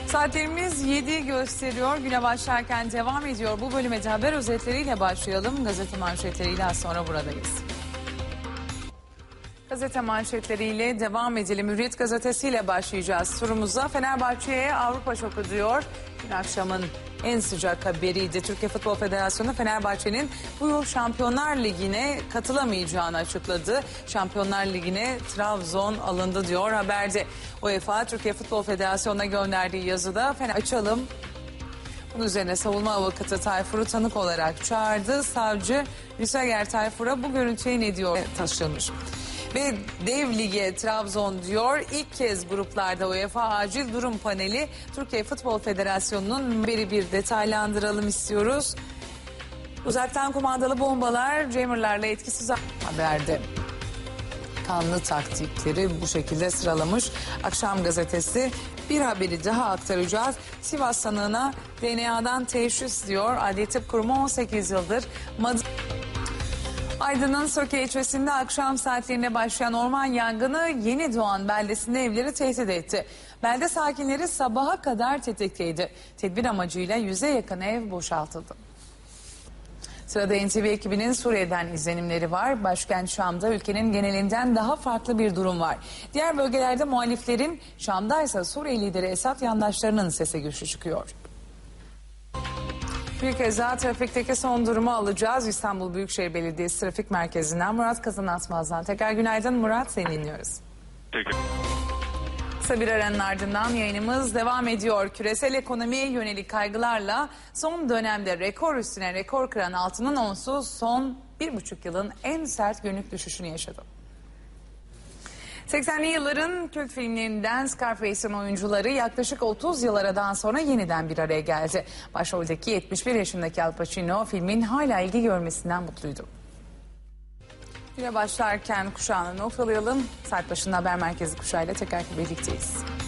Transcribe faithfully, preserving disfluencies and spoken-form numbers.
Saatlerimiz yedi gösteriyor. Güne başlarken devam ediyor. Bu bölüme de haber özetleriyle başlayalım. Gazete manşetleriyle az sonra buradayız. Gazete manşetleriyle devam edelim. Hürriyet gazetesiyle başlayacağız turumuza. Fenerbahçe'ye Avrupa şoku diyor. Dün akşamın en sıcak haberiydi. Türkiye Futbol Federasyonu Fenerbahçe'nin bu yıl Şampiyonlar Ligi'ne katılamayacağını açıkladı. Şampiyonlar Ligi'ne Trabzon alındı diyor haberde. UEFA Türkiye Futbol Federasyonu'na gönderdiği yazıda Fener açalım. Bunun üzerine savunma avukatı Tayfur'u tanık olarak çağırdı. Savcı Rüseger Tayfur'a bu görüntüye ne diyor taşınmış. Ve dev lige Trabzon diyor. İlk kez gruplarda UEFA Acil Durum Paneli Türkiye Futbol Federasyonu'nun haberi bir detaylandıralım istiyoruz. Uzaktan kumandalı bombalar Jammer'larla etkisiz haberde. Kanlı taktikleri bu şekilde sıralamış. Akşam gazetesi bir haberi daha aktaracağız. Sivas sanığına D N A'dan teşhis diyor. Adli Tıp Kurumu on sekiz yıldır Mad Aydın'ın Söke ilçesinde akşam saatlerinde başlayan orman yangını Yeni Doğan beldesinde evleri tehdit etti. Belde sakinleri sabaha kadar tetikteydi. Tedbir amacıyla yüze yakın ev boşaltıldı. Sırada N T V ekibinin Suriye'den izlenimleri var. Başkent Şam'da ülkenin genelinden daha farklı bir durum var. Diğer bölgelerde muhaliflerin, Şam'da ise Suriye lideri Esad yandaşlarının sesi güçlü çıkıyor. Bir kez daha trafikteki son durumu alacağız. İstanbul Büyükşehir Belediyesi Trafik Merkezi'nden Murat Kazanatmaz'dan. Tekrar günaydın Murat, seni dinliyoruz. Teşekkür. Kısa bir aranın ardından yayınımız devam ediyor. Küresel ekonomiye yönelik kaygılarla son dönemde rekor üstüne rekor kıran altının onsu son bir buçuk yılın en sert günlük düşüşünü yaşadı. seksenli yılların kült filmlerinden Scarface'in oyuncuları yaklaşık otuz yıl aradan sonra yeniden bir araya geldi. Başroldeki yetmiş bir yaşındaki Al Pacino filmin hala ilgi görmesinden mutluydu. Güne başlarken kuşağını noktalayalım. Saat başında haber merkezi kuşağıyla tekrar birlikteyiz.